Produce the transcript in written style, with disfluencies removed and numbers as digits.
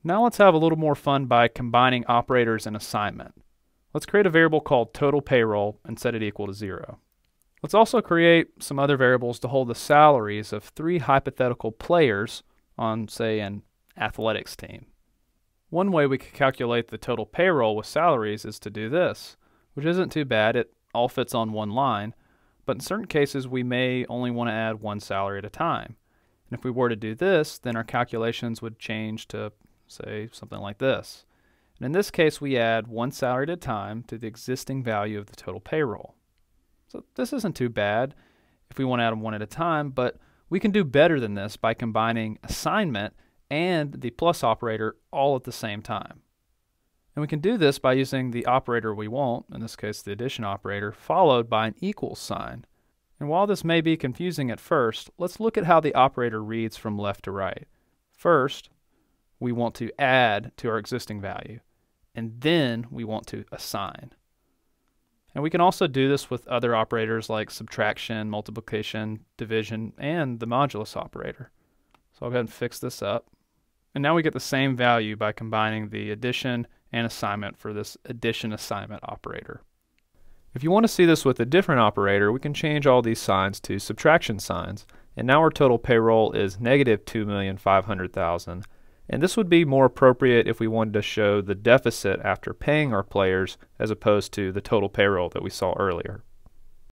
Now let's have a little more fun by combining operators and assignment. Let's create a variable called total payroll and set it equal to 0. Let's also create some other variables to hold the salaries of 3 hypothetical players on, say, an athletics team. One way we could calculate the total payroll with salaries is to do this, which isn't too bad. It all fits on one line, but in certain cases we may only want to add one salary at a time. And if we were to do this, then our calculations would change to, say, something like this. And in this case, we add one salary at a time to the existing value of the total payroll. So this isn't too bad if we want to add them one at a time, but we can do better than this by combining assignment and the plus operator all at the same time. And we can do this by using the operator we want, in this case the addition operator, followed by an equals sign. And while this may be confusing at first, let's look at how the operator reads from left to right. First, we want to add to our existing value, and then we want to assign. And we can also do this with other operators like subtraction, multiplication, division, and the modulus operator. So I'll go ahead and fix this up. And now we get the same value by combining the addition and assignment for this addition assignment operator. If you want to see this with a different operator, we can change all these signs to subtraction signs. And now our total payroll is negative $2,500,000. And this would be more appropriate if we wanted to show the deficit after paying our players as opposed to the total payroll that we saw earlier.